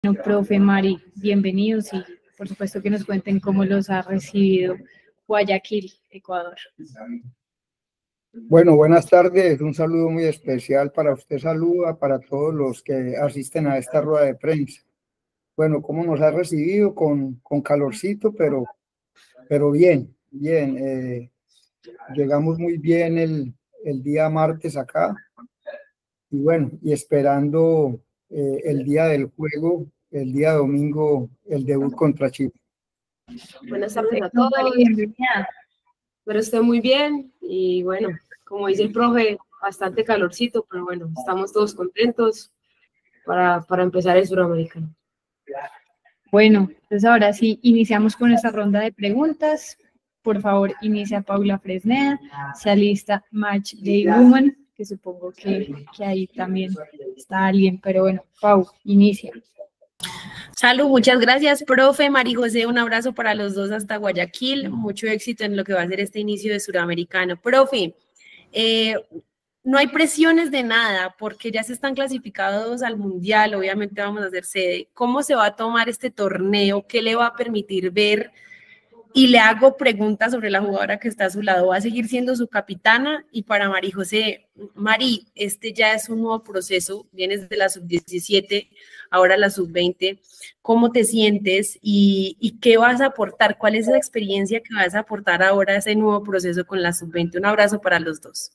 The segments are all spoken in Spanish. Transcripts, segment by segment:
Bueno, profe Mari, bienvenidos y por supuesto que nos cuenten cómo los ha recibido Guayaquil, Ecuador. Bueno, buenas tardes, un saludo muy especial para usted, saluda para todos los que asisten a esta rueda de prensa. Bueno, ¿cómo nos ha recibido? Con calorcito, pero bien. Llegamos muy bien el día martes acá y bueno, y esperando el día del juego, el día domingo, el debut contra Chile. Buenas tardes a todos. Espero estén muy bien y bueno, como dice el profe, bastante calorcito, pero bueno, estamos todos contentos para empezar el suramericano. Bueno, entonces ahora sí, iniciamos con esta ronda de preguntas. Por favor, inicia Paula Fresneda, se alista Match Day Woman, que supongo que ahí también está alguien, pero bueno, Pau, inicia. Salud, muchas gracias, profe. Mari José, un abrazo para los dos hasta Guayaquil. Mucho éxito en lo que va a ser este inicio de suramericano. Profe, no hay presiones de nada porque ya se están clasificados al Mundial, obviamente vamos a hacer sede. ¿Cómo se va a tomar este torneo? ¿Qué le va a permitir ver? Y le hago preguntas sobre la jugadora que está a su lado. ¿Va a seguir siendo su capitana? Y para Mari José, Mari, este ya es un nuevo proceso, vienes de la sub-17, ahora la sub-20. ¿Cómo te sientes y qué vas a aportar? ¿Cuál es la experiencia que vas a aportar ahora a ese nuevo proceso con la sub-20? Un abrazo para los dos.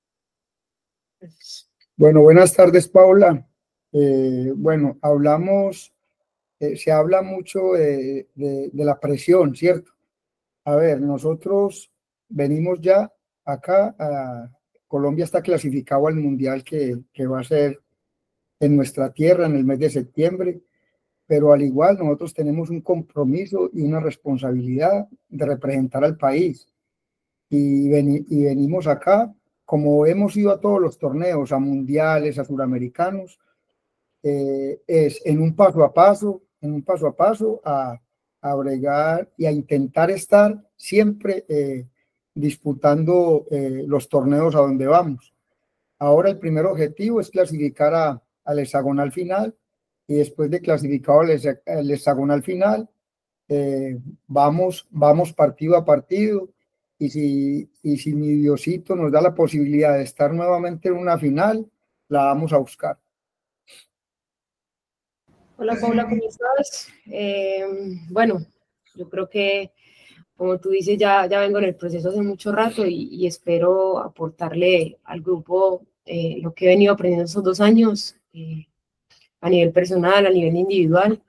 Bueno, buenas tardes, Paula. Bueno, hablamos, se habla mucho de la presión, ¿cierto? A ver, nosotros venimos ya acá, Colombia está clasificado al Mundial que va a ser en nuestra tierra en el mes de septiembre, pero al igual nosotros tenemos un compromiso y una responsabilidad de representar al país y venimos acá, como hemos ido a todos los torneos, a mundiales, a suramericanos, es en un paso a paso a bregar y a intentar estar siempre disputando los torneos a donde vamos. Ahora el primer objetivo es clasificar al hexagonal final y después de clasificado al hexagonal final, vamos partido a partido y si mi Diosito nos da la posibilidad de estar nuevamente en una final, la vamos a buscar. Hola Paula, ¿cómo estás? Bueno, yo creo que como tú dices, ya vengo en el proceso hace mucho rato y espero aportarle al grupo lo que he venido aprendiendo estos 2 años a nivel personal, a nivel individual.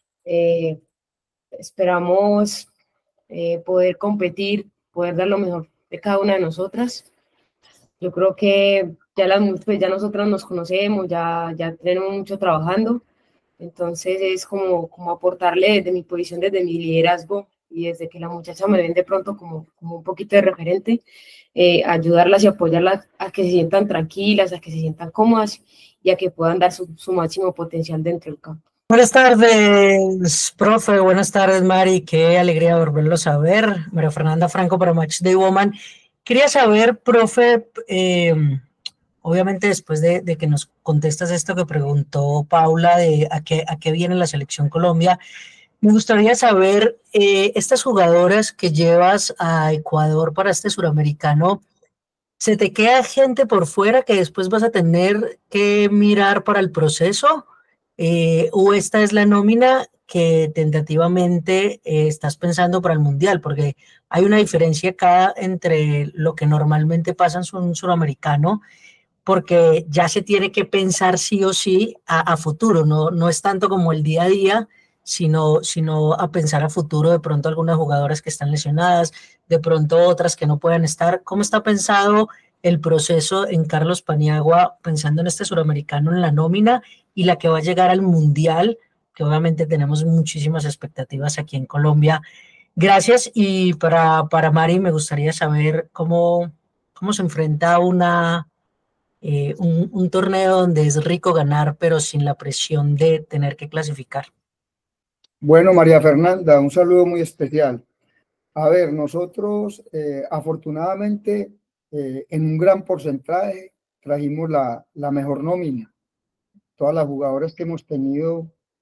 Esperamos poder competir, poder dar lo mejor de cada una de nosotras. Yo creo que ya nosotras nos conocemos, ya tenemos mucho trabajando. Entonces es como aportarle desde mi posición, desde mi liderazgo y desde que la muchacha me ven de pronto como un poquito de referente, ayudarlas y apoyarlas a que se sientan tranquilas, a que se sientan cómodas y a que puedan dar su máximo potencial dentro del campo. Buenas tardes, profe. Buenas tardes, Mari. Qué alegría volverlo a ver. María Fernanda Franco para Match Day Woman. Quería saber, profe, obviamente después de que nos contestas esto que preguntó Paula de a qué viene la Selección Colombia, me gustaría saber, estas jugadoras que llevas a Ecuador para este suramericano, ¿se te queda gente por fuera que después vas a tener que mirar para el proceso? ¿O esta es la nómina que tentativamente estás pensando para el Mundial? Porque hay una diferencia acá entre lo que normalmente pasa en un suramericano, porque ya se tiene que pensar sí o sí a futuro, no es tanto como el día a día, sino a pensar a futuro, de pronto algunas jugadoras que están lesionadas, de pronto otras que no puedan estar. ¿Cómo está pensado el proceso en Carlos Paniagua, pensando en este suramericano, en la nómina y la que va a llegar al Mundial, que obviamente tenemos muchísimas expectativas aquí en Colombia? Gracias. Y para Mari, me gustaría saber cómo se enfrenta un torneo donde es rico ganar, pero sin la presión de tener que clasificar. Bueno, María Fernanda, un saludo muy especial. A ver, nosotros afortunadamente en un gran porcentaje trajimos la mejor nómina. Todas las jugadoras que hemos tenido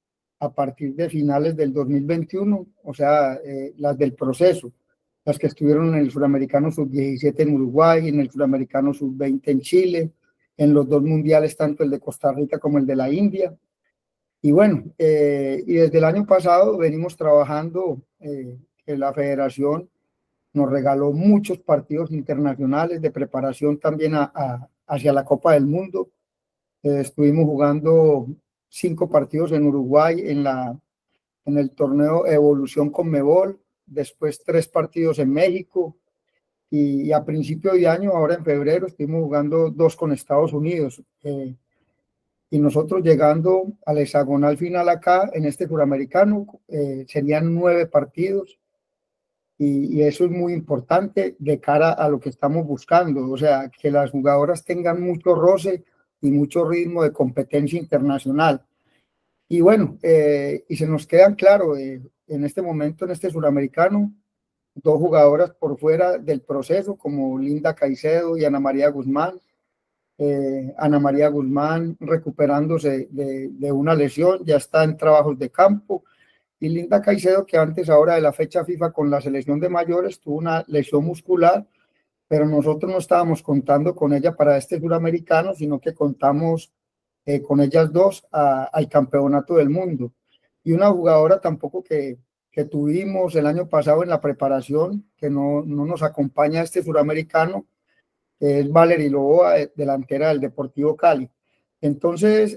a partir de finales del 2021, o sea, las del proceso, las que estuvieron en el Suramericano Sub-17 en Uruguay, en el Suramericano Sub-20 en Chile, en los 2 mundiales, tanto el de Costa Rica como el de la India. Y bueno, y desde el año pasado venimos trabajando, que la federación nos regaló muchos partidos internacionales de preparación también hacia la Copa del Mundo. Estuvimos jugando 5 partidos en Uruguay en el torneo Evolución Conmebol, después 3 partidos en México, y a principio de año, ahora en febrero, estuvimos jugando 2 con Estados Unidos. Y nosotros llegando al hexagonal final acá, en este suramericano, serían 9 partidos, y eso es muy importante de cara a lo que estamos buscando, o sea, que las jugadoras tengan mucho roce y mucho ritmo de competencia internacional. Y bueno, y se nos quedan claro, en este momento, en este suramericano, 2 jugadoras por fuera del proceso, como Linda Caicedo y Ana María Guzmán. Ana María Guzmán recuperándose de una lesión, ya está en trabajos de campo, y Linda Caicedo, que antes, ahora de la fecha FIFA con la selección de mayores, tuvo una lesión muscular, pero nosotros no estábamos contando con ella para este suramericano, sino que contamos con ellas 2 al campeonato del mundo. Y una jugadora tampoco que tuvimos el año pasado en la preparación, que no nos acompaña a este suramericano, es Valery Loboa, delantera del Deportivo Cali. Entonces,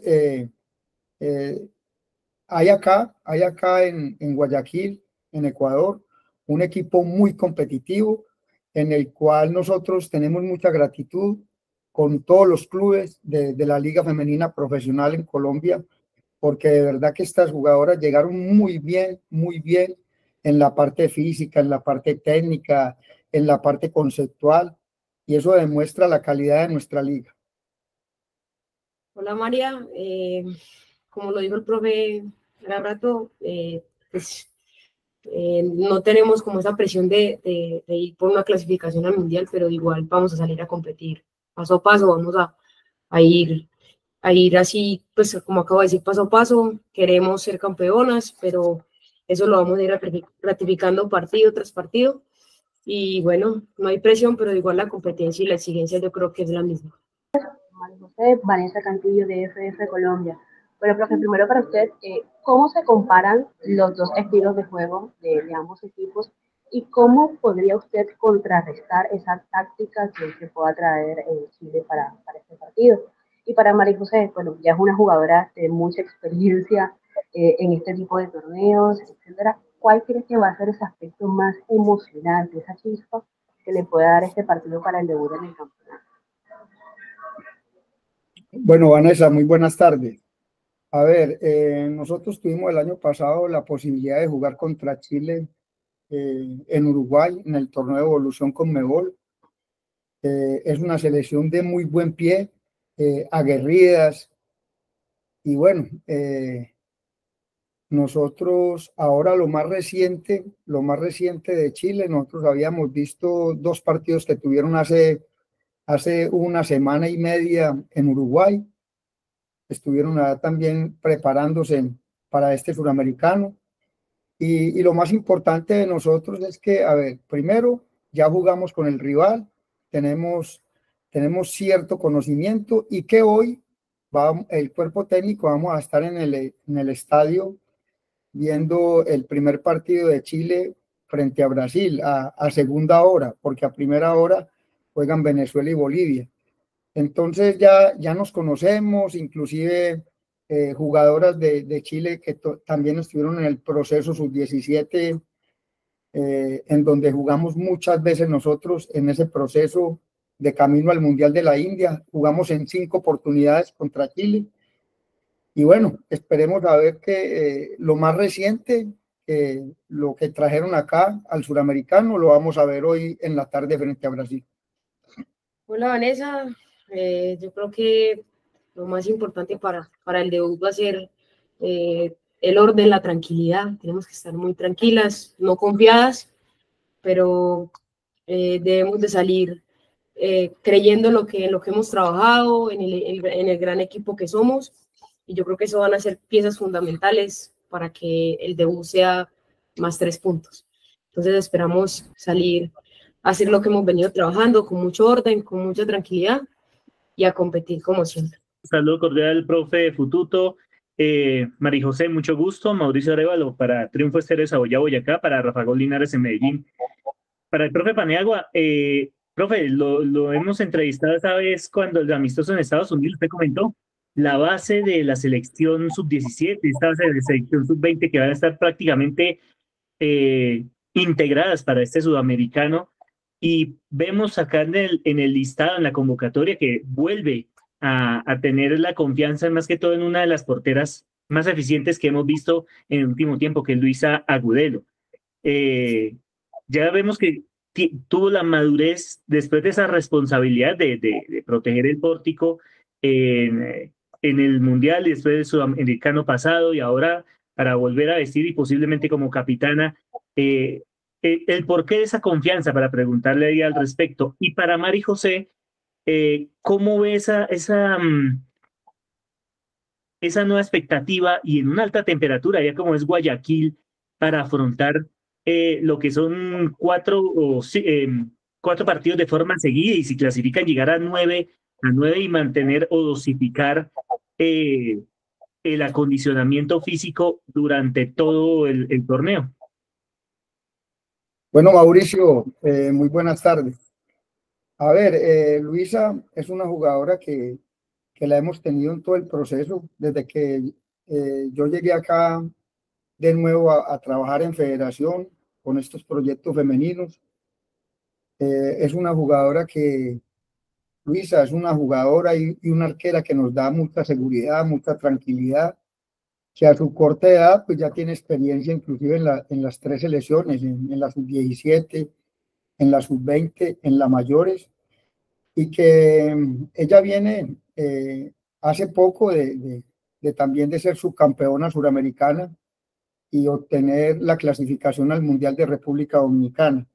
hay acá en Guayaquil, en Ecuador, un equipo muy competitivo, en el cual nosotros tenemos mucha gratitud con todos los clubes de la Liga Femenina Profesional en Colombia, porque de verdad que estas jugadoras llegaron muy bien en la parte física, en la parte técnica, en la parte conceptual, y eso demuestra la calidad de nuestra liga. Hola María, como lo dijo el profe hace rato, pues, no tenemos como esa presión de ir por una clasificación al mundial, pero igual vamos a salir a competir paso a paso, vamos a ir así, pues como acabo de decir, paso a paso. Queremos ser campeonas, pero eso lo vamos a ir ratificando partido tras partido. Y bueno, no hay presión, pero igual la competencia y la exigencia yo creo que es la misma. María José, Vanessa Cantillo de FF Colombia. Bueno, profe, primero para usted, ¿cómo se comparan los 2 estilos de juego de ambos equipos y cómo podría usted contrarrestar esa táctica que pueda traer Chile para este partido? Y para María José, bueno, ya es una jugadora de mucha experiencia en este tipo de torneos, etcétera. ¿Cuál crees que va a ser ese aspecto más emocionante, esa chispa que le puede dar este partido para el debut en el campeonato? Bueno, Vanessa, muy buenas tardes. A ver, nosotros tuvimos el año pasado la posibilidad de jugar contra Chile en Uruguay, en el torneo de Evolución Conmebol. Es una selección de muy buen pie, aguerridas, y bueno, nosotros ahora lo más reciente de Chile, nosotros habíamos visto 2 partidos que tuvieron hace una semana y media en Uruguay. Estuvieron también preparándose para este suramericano, y lo más importante de nosotros es que, a ver, primero ya jugamos con el rival, tenemos cierto conocimiento, y que hoy el cuerpo técnico vamos a estar en el estadio viendo el primer partido de Chile frente a Brasil a segunda hora, porque a primera hora juegan Venezuela y Bolivia. Entonces ya nos conocemos, inclusive jugadoras de Chile que también estuvieron en el proceso sub-17, en donde jugamos muchas veces nosotros en ese proceso de camino al Mundial de la India. Jugamos en 5 oportunidades contra Chile. Y bueno, esperemos a ver que lo más reciente, lo que trajeron acá al suramericano, lo vamos a ver hoy en la tarde frente a Brasil. Hola Vanessa, yo creo que lo más importante para el debut va a ser el orden, la tranquilidad. Tenemos que estar muy tranquilas, no confiadas, pero debemos de salir creyendo en lo que hemos trabajado, en el gran equipo que somos, y yo creo que eso van a ser piezas fundamentales para que el debut sea más 3 puntos. Entonces esperamos salir a hacer lo que hemos venido trabajando con mucho orden, con mucha tranquilidad y a competir como siempre. Saludo cordial, profe Fututo. María José, mucho gusto. Mauricio Arevalo para Triunfo Estéreo Saboya, Boyacá, para Rafa Gol Linares en Medellín. Para el profe Paniagua, profe, lo hemos entrevistado esta vez cuando el amistoso en Estados Unidos, usted comentó la base de la selección sub-17, esta base de la selección sub-20 que van a estar prácticamente integradas para este sudamericano, y vemos acá en el listado, en la convocatoria, que vuelve a tener la confianza más que todo en una de las porteras más eficientes que hemos visto en el último tiempo, que es Luisa Agudelo. Ya vemos que tuvo la madurez después de esa responsabilidad de proteger el pórtico en el Mundial y después del Sudamericano pasado, y ahora para volver a vestir y posiblemente como capitana. El porqué de esa confianza, para preguntarle ahí al respecto. Y para Mari José, ¿cómo ve esa nueva expectativa y en una alta temperatura, ya como es Guayaquil, para afrontar lo que son 4 partidos de forma seguida, y si clasifican llegar a 9 y mantener o dosificar el acondicionamiento físico durante todo el torneo? Bueno, Mauricio, muy buenas tardes. A ver, Luisa es una jugadora que la hemos tenido en todo el proceso, desde que yo llegué acá de nuevo a trabajar en federación con estos proyectos femeninos. Es una jugadora Luisa es una jugadora y una arquera que nos da mucha seguridad, mucha tranquilidad, que a su corta edad pues ya tiene experiencia inclusive en las 3 selecciones, en la sub-17, en la sub-20, en las mayores, y que ella viene hace poco también de ser subcampeona suramericana y obtener la clasificación al Mundial de República Dominicana.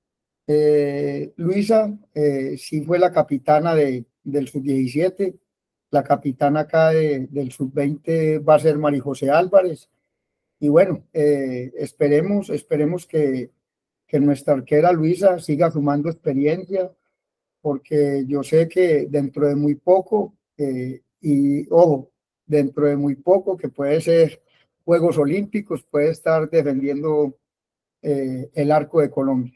Luisa sí fue la capitana del sub-17, la capitana acá del sub-20 va a ser María José Álvarez, y bueno, esperemos que nuestra arquera Luisa siga sumando experiencia, porque yo sé que dentro de muy poco, y ojo, dentro de muy poco, que puede ser Juegos Olímpicos, puede estar defendiendo el arco de Colombia.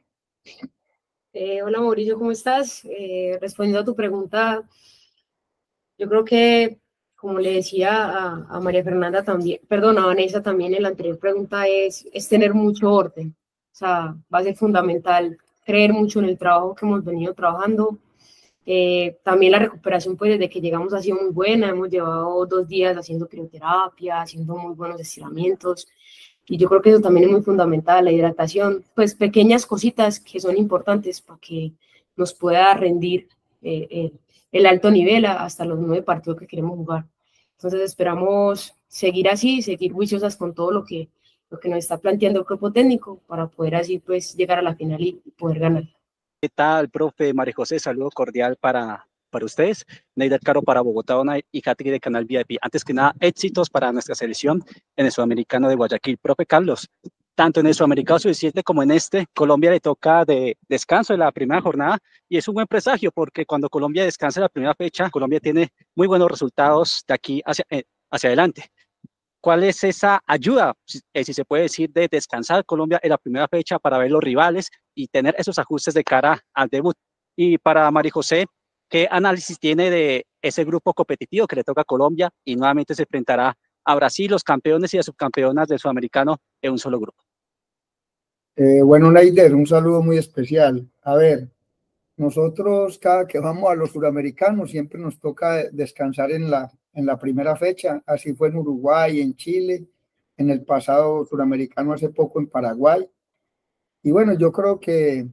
Hola Mauricio, ¿cómo estás? Respondiendo a tu pregunta, yo creo que, como le decía a María Fernanda también, perdón, a Vanessa también en la anterior pregunta, es tener mucho orden. O sea, va a ser fundamental creer mucho en el trabajo que hemos venido trabajando. También la recuperación, pues desde que llegamos ha sido muy buena. Hemos llevado 2 días haciendo crioterapia, haciendo muy buenos estiramientos. Y yo creo que eso también es muy fundamental, la hidratación, pues pequeñas cositas que son importantes para que nos pueda rendir el alto nivel hasta los 9 partidos que queremos jugar. Entonces esperamos seguir así, seguir juiciosas con todo lo que nos está planteando el cuerpo técnico para poder así pues llegar a la final y poder ganar. ¿Qué tal, profe María José? Saludo cordial para ustedes. Neider Caro para Bogotá y Katy de Canal VIP. Antes que nada, éxitos para nuestra selección en el Sudamericano de Guayaquil. Profe Carlos, tanto en el Sudamericano Sub-17 como en Colombia le toca de descanso en la primera jornada, y es un buen presagio porque cuando Colombia descansa en la primera fecha, Colombia tiene muy buenos resultados de aquí hacia adelante. ¿Cuál es esa ayuda, si se puede decir, de descansar Colombia en la primera fecha para ver los rivales y tener esos ajustes de cara al debut? Y para María José, ¿qué análisis tiene de ese grupo competitivo que le toca a Colombia y nuevamente se enfrentará a Brasil, los campeones y las subcampeonas del Sudamericano en un solo grupo? Bueno, Neider, un saludo muy especial. A ver, nosotros cada que vamos a los suramericanos siempre nos toca descansar en la primera fecha. Así fue en Uruguay, en Chile, en el pasado suramericano hace poco en Paraguay. Y bueno, yo creo que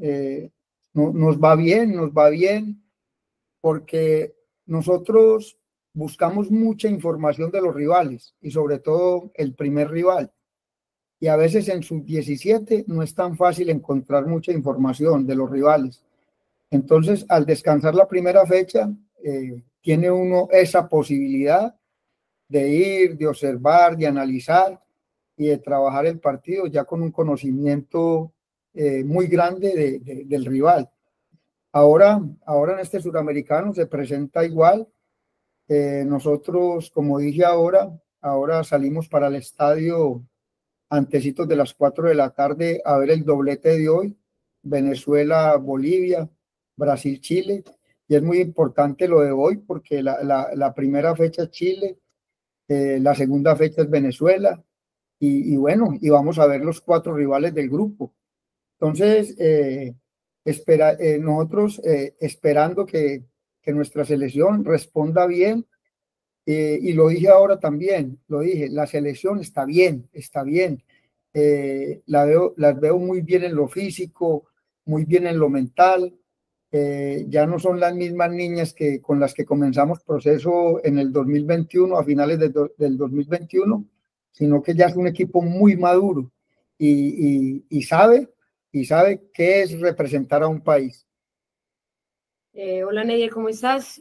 nos va bien porque nosotros buscamos mucha información de los rivales y sobre todo el primer rival. Y a veces en sub-17 no es tan fácil encontrar mucha información de los rivales. Entonces, al descansar la primera fecha, tiene uno esa posibilidad de ir, de observar, de analizar y de trabajar el partido ya con un conocimiento muy grande del rival. Ahora en este suramericano se presenta igual. Nosotros, como dije ahora salimos para el estadio antecitos de las 4 de la tarde a ver el doblete de hoy, Venezuela, Bolivia, Brasil, Chile, y es muy importante lo de hoy porque la primera fecha es Chile, la segunda fecha es Venezuela, y bueno, y vamos a ver los 4 rivales del grupo. Entonces, nosotros esperando que nuestra selección responda bien, y lo dije ahora también, lo dije, la selección está bien, está bien. Las veo muy bien en lo físico, muy bien en lo mental. Ya no son las mismas niñas que con las que comenzamos proceso en el 2021, a finales del 2021, sino que ya es un equipo muy maduro y sabe qué es representar a un país. Hola Neider, ¿cómo estás?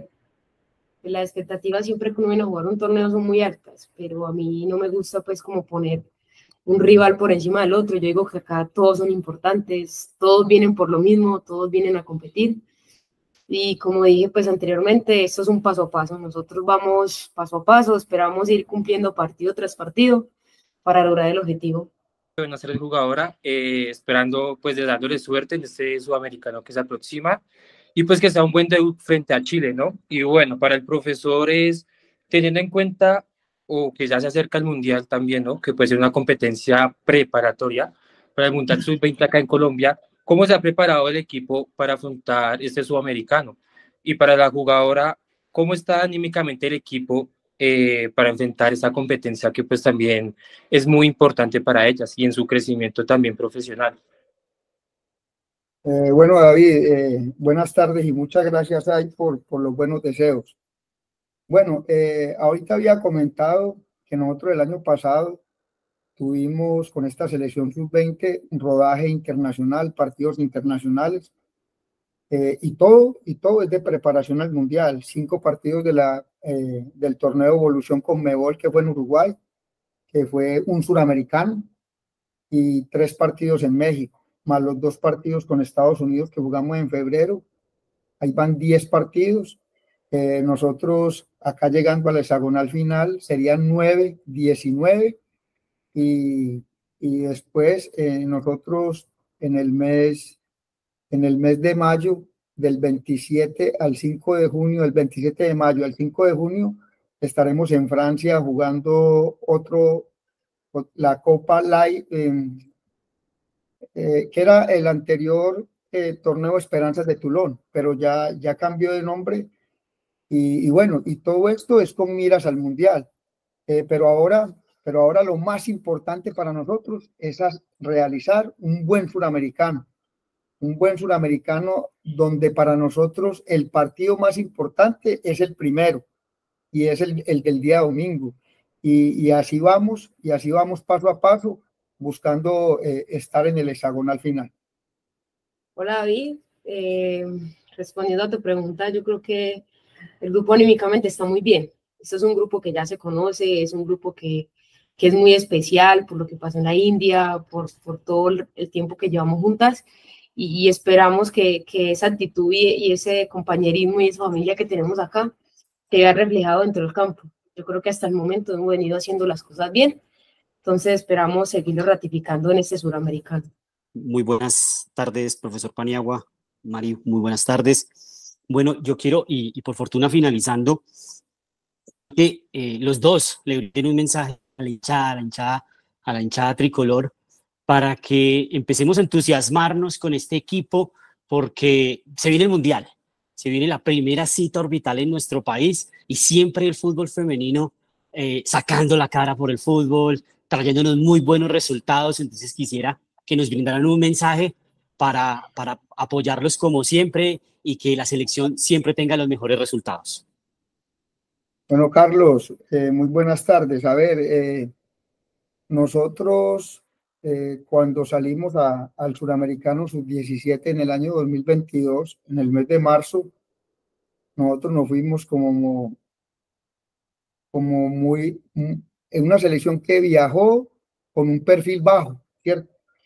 Las expectativas siempre que uno viene a jugar un torneo son muy altas, pero a mí no me gusta pues como poner un rival por encima del otro. Yo digo que acá todos son importantes, todos vienen por lo mismo, todos vienen a competir. Y como dije pues anteriormente, esto es un paso a paso. Nosotros vamos paso a paso, esperamos ir cumpliendo partido tras partido para lograr el objetivo. Buenas tardes, jugadora, esperando pues de dándole suerte en este sudamericano que se aproxima y pues que sea un buen debut frente a Chile, ¿no? Y bueno, para el profesor es teniendo en cuenta o que ya se acerca el Mundial también, ¿no? Que puede ser una competencia preparatoria para el Mundial Sub-20 acá en Colombia. ¿Cómo se ha preparado el equipo para afrontar este sudamericano? Y para la jugadora, ¿cómo está anímicamente el equipo para enfrentar esa competencia que pues también es muy importante para ellas y en su crecimiento también profesional? Bueno, David, buenas tardes y muchas gracias por los buenos deseos. Bueno, ahorita había comentado que nosotros el año pasado tuvimos con esta selección sub-20 rodaje internacional, partidos internacionales, y todo es de preparación al Mundial. 5 partidos del torneo Evolución Conmebol que fue en Uruguay, que fue un suramericano, y 3 partidos en México, más los 2 partidos con Estados Unidos que jugamos en febrero. Ahí van 10 partidos. Nosotros acá llegando al hexagonal final serían 9, 19, y después nosotros en el mes de mayo, del 27 al 5 de junio, del 27 de mayo al 5 de junio, estaremos en Francia jugando la Copa Live, que era el anterior torneo Esperanzas de Toulon, pero ya cambió de nombre, y bueno, y todo esto es con miras al Mundial. Pero ahora lo más importante para nosotros es realizar un buen suramericano donde para nosotros el partido más importante es el primero, y es el del día domingo, y así vamos paso a paso buscando estar en el hexagonal final. Hola David, respondiendo a tu pregunta, yo creo que el grupo anímicamente está muy bien. Este es un grupo que ya se conoce, es un grupo que es muy especial por lo que pasó en la India, por todo el tiempo que llevamos juntas, y esperamos que esa actitud y ese compañerismo y esa familia que tenemos acá quede reflejado dentro del campo. Yo creo que hasta el momento hemos venido haciendo las cosas bien, entonces esperamos seguirlo ratificando en este suramericano. Muy buenas tardes, profesor Paniagua. Mari, muy buenas tardes. Bueno, yo quiero, y por fortuna finalizando, que los dos le den un mensaje a la hinchada tricolor, para que empecemos a entusiasmarnos con este equipo, porque se viene el Mundial, se viene la primera cita orbital en nuestro país, y siempre el fútbol femenino sacando la cara por el fútbol, trayéndonos muy buenos resultados. Entonces quisiera que nos brindaran un mensaje para apoyarlos como siempre, y que la selección siempre tenga los mejores resultados. Bueno, Carlos, muy buenas tardes. A ver, nosotros cuando salimos al Suramericano Sub-17 en el año 2022, en el mes de marzo, nosotros nos fuimos como muy en una selección que viajó con un perfil bajo, ¿cierto?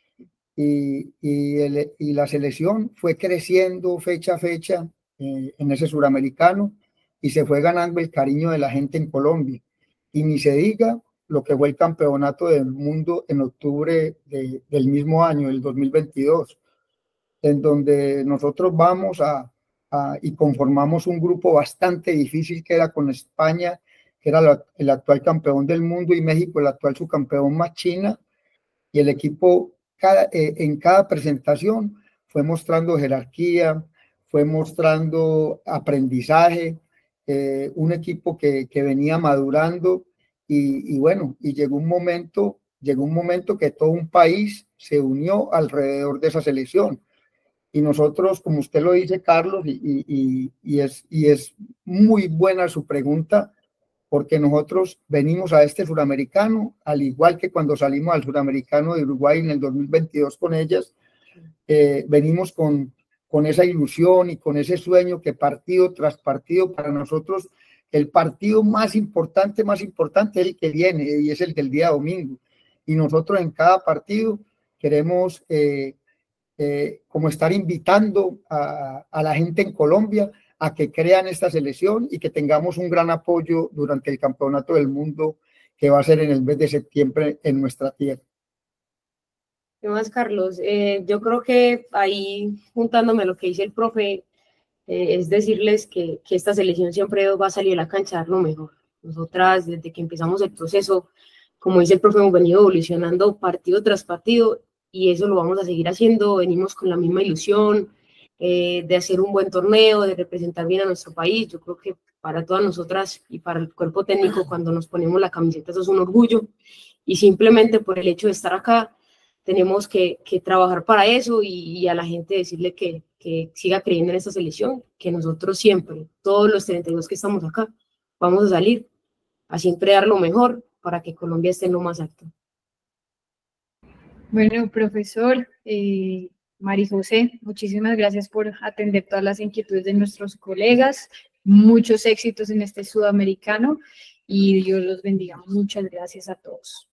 Y la selección fue creciendo fecha a fecha en ese suramericano y se fue ganando el cariño de la gente en Colombia. Y ni se diga lo que fue el campeonato del mundo en octubre del mismo año, el 2022, en donde nosotros vamos y conformamos un grupo bastante difícil que era con España, que era el actual campeón del mundo, y México, el actual subcampeón, más China, y el equipo en cada presentación fue mostrando jerarquía, fue mostrando aprendizaje, un equipo que venía madurando y bueno, y llegó un momento que todo un país se unió alrededor de esa selección. Y nosotros, como usted lo dice, Carlos, y es muy buena su pregunta, porque nosotros venimos a este suramericano, al igual que cuando salimos al suramericano de Uruguay en el 2022 con ellas, venimos con esa ilusión y con ese sueño que partido tras partido, para nosotros el partido más importante es el que viene, y es el del día domingo. Y nosotros en cada partido queremos como estar invitando a la gente en Colombia a que crean esta selección y que tengamos un gran apoyo durante el Campeonato del Mundo que va a ser en el mes de septiembre en nuestra tierra. ¿Qué más, Carlos? Yo creo que ahí, juntándome a lo que dice el profe, es decirles que esta selección siempre va a salir a la cancha a dar lo mejor. Nosotras, desde que empezamos el proceso, como dice el profe, hemos venido evolucionando partido tras partido y eso lo vamos a seguir haciendo. Venimos con la misma ilusión de hacer un buen torneo, de representar bien a nuestro país. Yo creo que para todas nosotras y para el cuerpo técnico, cuando nos ponemos la camiseta, eso es un orgullo, y simplemente por el hecho de estar acá, tenemos que trabajar para eso y a la gente decirle que siga creyendo en esta selección, que nosotros siempre, todos los 32 que estamos acá, vamos a salir a siempre dar lo mejor para que Colombia esté en lo más alto. Bueno, profesor, María José, muchísimas gracias por atender todas las inquietudes de nuestros colegas. Muchos éxitos en este sudamericano y Dios los bendiga. Muchas gracias a todos.